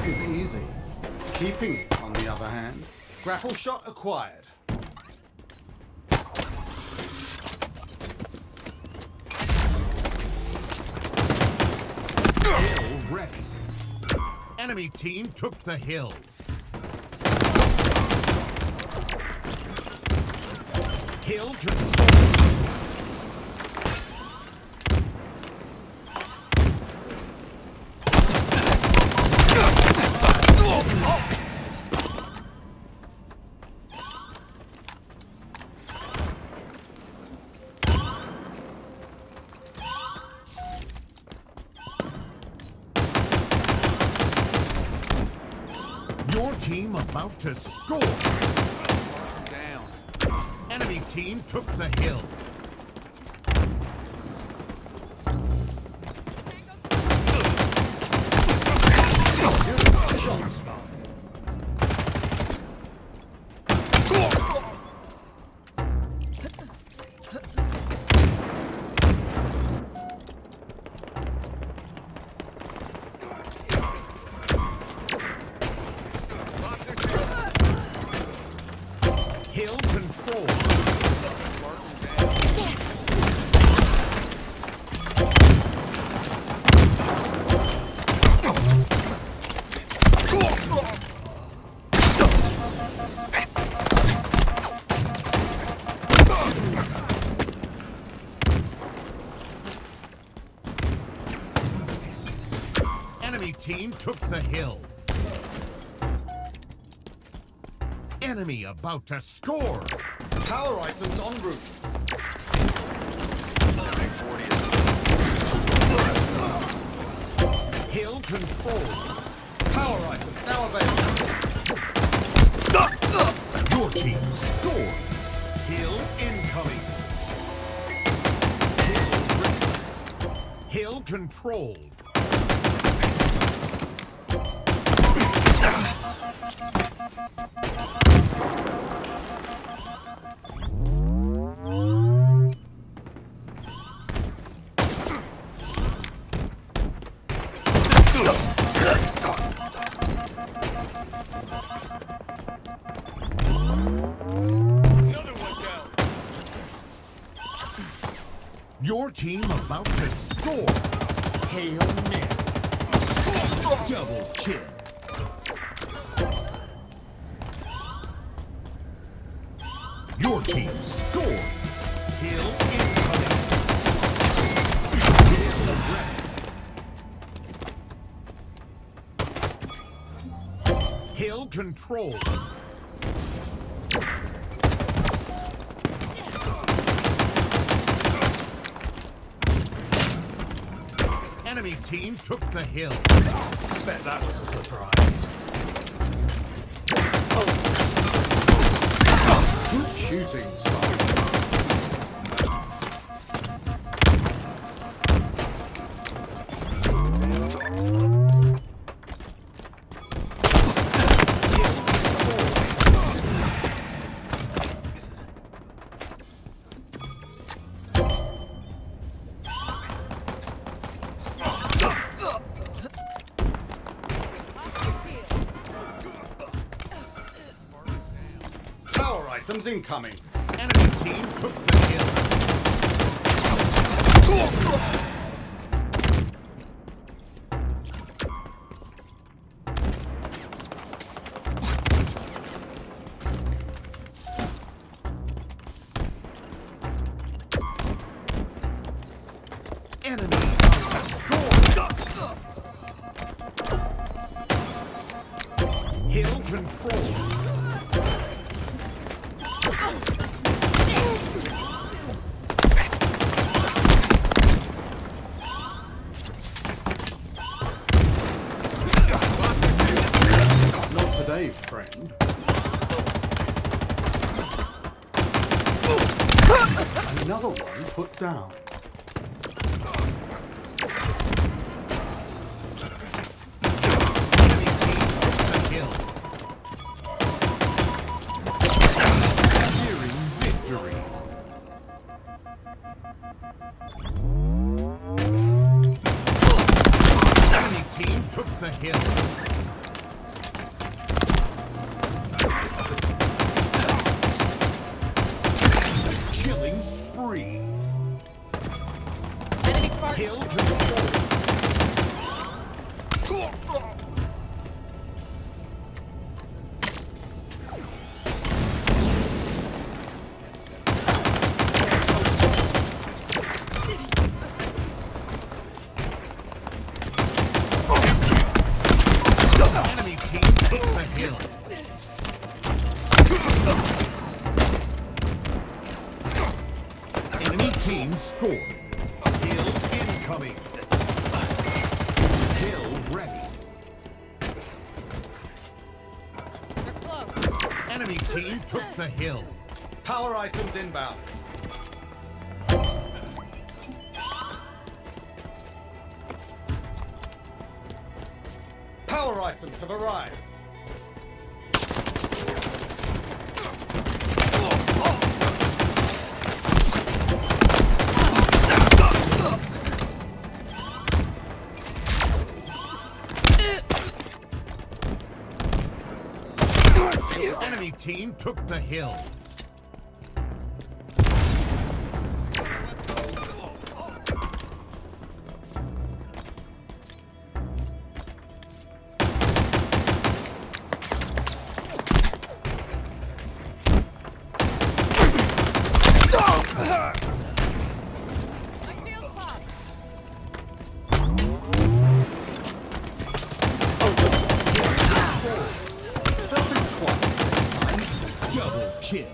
is easy. Keeping it, on the other hand. Grapple shot acquired. Hill ready. Enemy team took the hill. Hill control. Your team about to score. Down. Enemy team took the hill. Shot spot. Hill control. Enemy team took the hill. Enemy about to score. Power items en route. Hill control. Power items now available. Your team scored. Hill incoming. Hill controlled. Your team about to score. Hail Mary. Double kill. Your team scored. Hill incoming. Hill ready. Hill control. Enemy team took the hill. Bet that was a surprise. Good shooting, Spike. Power items incoming. Enemy team took the hill. Enemy about to score. Hill control. Not today, friend. Another one put down. Enemy team took the hill. Cheering victory. Enemy team took the hill. Enemy team took the hill. Enemy team scored. Hill incoming. Hill ready. They're close. Enemy team took the hill. Power items inbound. Power items have arrived. Enemy team took the hill. My shield's popped. Nothing twice. Double kill.